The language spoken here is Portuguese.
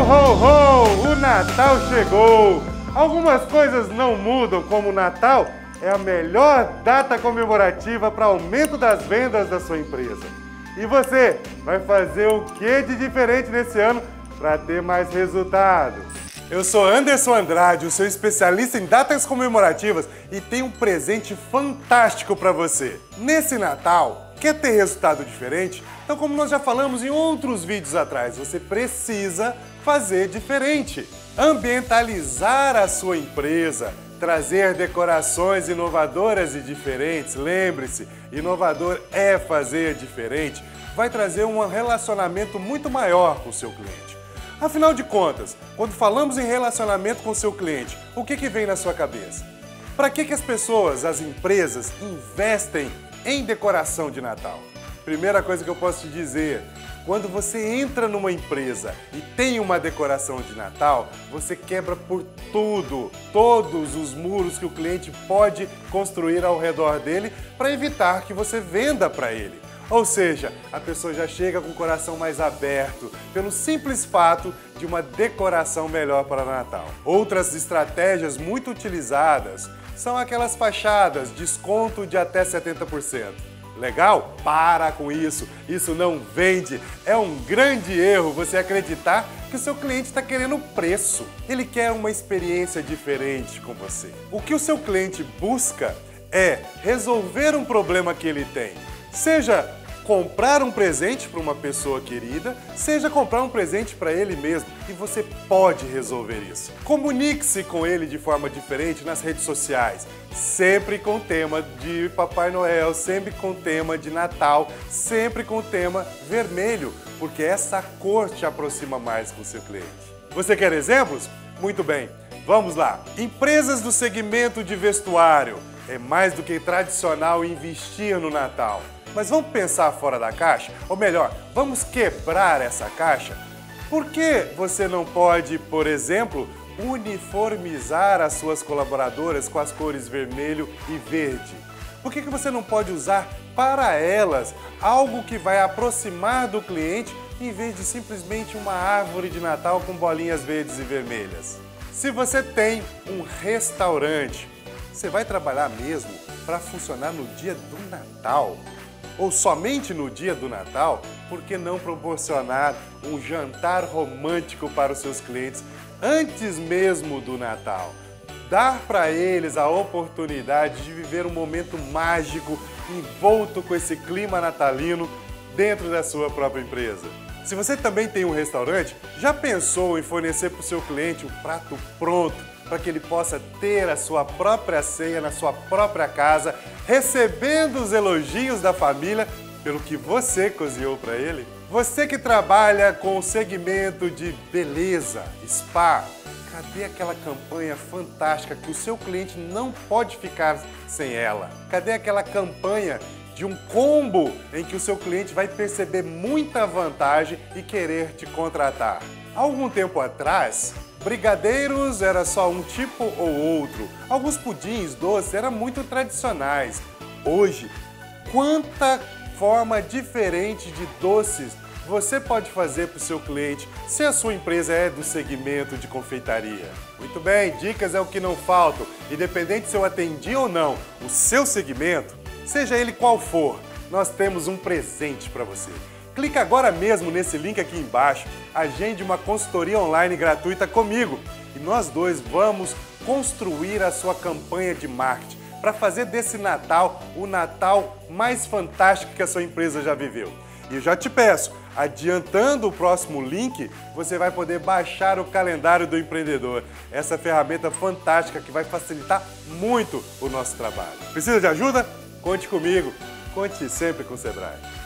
ho, ho! O Natal chegou! Algumas coisas não mudam, como o Natal é a melhor data comemorativa para aumento das vendas da sua empresa. E você vai fazer o que de diferente nesse ano para ter mais resultados? Eu sou Anderson Andrade, o seu especialista em datas comemorativas, e tenho um presente fantástico para você. Nesse Natal, quer ter resultado diferente? Então, como nós já falamos em outros vídeos atrás, você precisa fazer diferente. Ambientalizar a sua empresa, trazer decorações inovadoras e diferentes. Lembre-se, inovador é fazer diferente. Vai trazer um relacionamento muito maior com o seu cliente. Afinal de contas, quando falamos em relacionamento com o seu cliente, o que vem na sua cabeça? Para que as pessoas, as empresas, investem em decoração de Natal? Primeira coisa que eu posso te dizer, quando você entra numa empresa e tem uma decoração de Natal, você quebra por tudo, todos os muros que o cliente pode construir ao redor dele para evitar que você venda para ele. Ou seja, a pessoa já chega com o coração mais aberto, pelo simples fato de uma decoração melhor para Natal. Outras estratégias muito utilizadas são aquelas fachadas, desconto de até 70%. Legal? Para com isso! Isso não vende! É um grande erro você acreditar que o seu cliente está querendo preço. Ele quer uma experiência diferente com você. O que o seu cliente busca é resolver um problema que ele tem. Seja comprar um presente para uma pessoa querida, seja comprar um presente para ele mesmo, e você pode resolver isso. Comunique-se com ele de forma diferente nas redes sociais, sempre com tema de Papai Noel, sempre com tema de Natal, sempre com tema vermelho, porque essa cor te aproxima mais com o seu cliente. Você quer exemplos? Muito bem, vamos lá. Empresas do segmento de vestuário. É mais do que tradicional investir no Natal. Mas vamos pensar fora da caixa? Ou melhor, vamos quebrar essa caixa? Por que você não pode, por exemplo, uniformizar as suas colaboradoras com as cores vermelho e verde? Por que você não pode usar para elas algo que vai aproximar do cliente em vez de simplesmente uma árvore de Natal com bolinhas verdes e vermelhas? Se você tem um restaurante, você vai trabalhar mesmo para funcionar no dia do Natal? Ou somente no dia do Natal? Por que não proporcionar um jantar romântico para os seus clientes antes mesmo do Natal? Dar para eles a oportunidade de viver um momento mágico envolto com esse clima natalino dentro da sua própria empresa. Se você também tem um restaurante, já pensou em fornecer para o seu cliente um prato pronto para que ele possa ter a sua própria ceia na sua própria casa, recebendo os elogios da família pelo que você cozinhou para ele? Você que trabalha com o segmento de beleza, spa, cadê aquela campanha fantástica que o seu cliente não pode ficar sem ela? Cadê aquela campanha de um combo em que o seu cliente vai perceber muita vantagem e querer te contratar? Há algum tempo atrás, brigadeiros era só um tipo ou outro. Alguns pudins doces eram muito tradicionais. Hoje, quanta forma diferente de doces você pode fazer para o seu cliente se a sua empresa é do segmento de confeitaria? Muito bem, dicas é o que não faltam. Independente se eu atendi ou não o seu segmento, seja ele qual for, nós temos um presente para você. Clique agora mesmo nesse link aqui embaixo, agende uma consultoria online gratuita comigo e nós dois vamos construir a sua campanha de marketing para fazer desse Natal o Natal mais fantástico que a sua empresa já viveu. E eu já te peço, adiantando o próximo link, você vai poder baixar o calendário do empreendedor, essa ferramenta fantástica que vai facilitar muito o nosso trabalho. Precisa de ajuda? Conte comigo, conte sempre com o Sebrae.